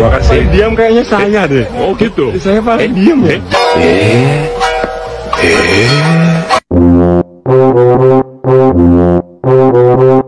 Terima kasih. Diam kayaknya saya deh. Oh gitu. Saya paling diam ya. Eh.